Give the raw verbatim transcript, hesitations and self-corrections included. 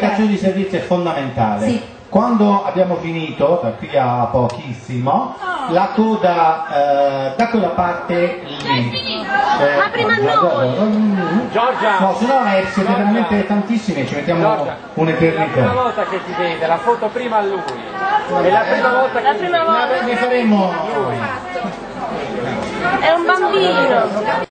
di servizio è fondamentale. Sì. Quando abbiamo finito, da qui a pochissimo, la coda eh, da quella parte lì. Eh, Ma prima noi! Giorgia! No, se no eh, siete veramente tantissimi, ci mettiamo un'eternità. È la prima volta che ti vede, la foto prima a lui. È la prima volta che La prima volta. Ne faremo... È un bambino!